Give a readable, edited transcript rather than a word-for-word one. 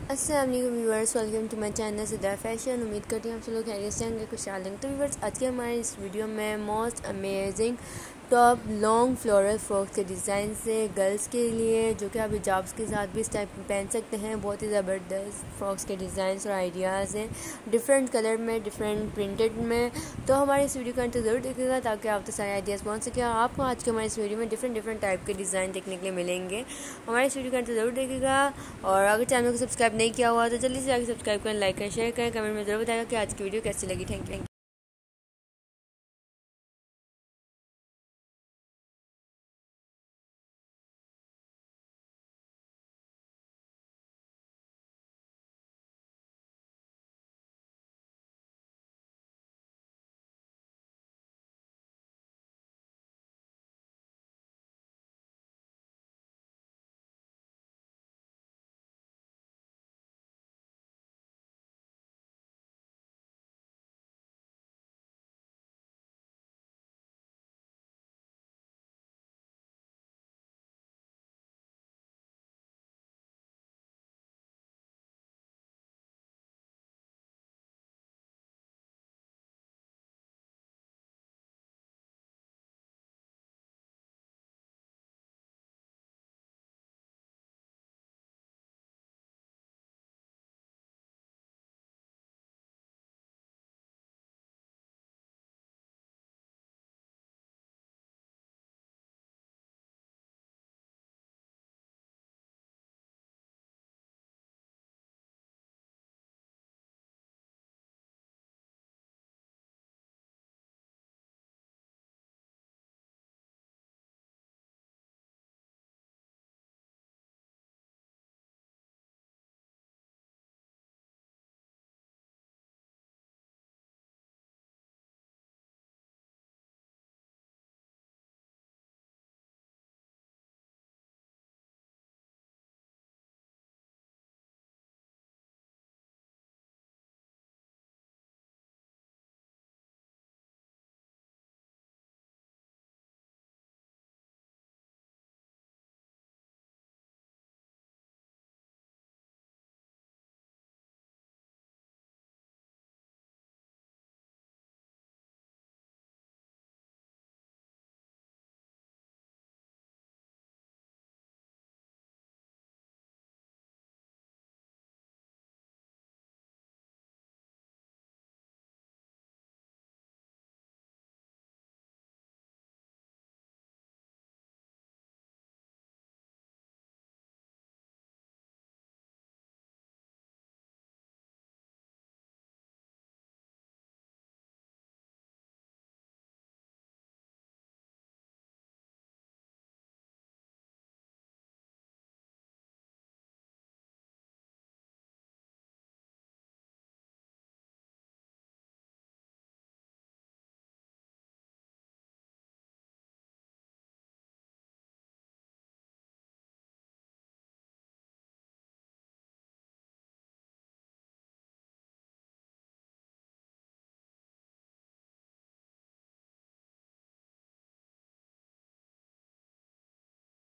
अस्सलाम वालेकुम viewers, welcome to my channel Siddharth fashion. उम्मीद करती हूँ आप सब लोग खैरियत से होंगे, खुशहाल होंगे। तो व्यूअर्स, आज के हमारे इस वीडियो में most amazing top long floral frocks के डिज़ाइन से गर्ल्स के लिए, जो कि आप हिजाब्स के साथ भी इस टाइप में पहन सकते हैं। बहुत ही ज़बरदस्त फ्रॉक्स के डिज़ाइंस और आइडियाज़ हैं, डिफरेंट कलर में, डिफरेंट प्रिंटेड में। तो हमारे इस वीडियो का अंत ज़रूर देखिएगा ताकि आप तो सारे आइडियाज़ पहुँच सके। आपको आज के हमारे इस वीडियो में डिफरेंट टाइप के डिज़ाइन देखने के लिए मिलेंगे। हमारे इस वीडियो का अंत ज़रूर देखिएगा। और अगर चैनल को सब्सक्राइब नहीं किया हुआ तो जल्दी से जाकर सब्सक्राइब करें, लाइक करें, शेयर करें, कमेंट में ज़रूर बताएगा कि आज की वीडियो कैसी लगी। Thank you.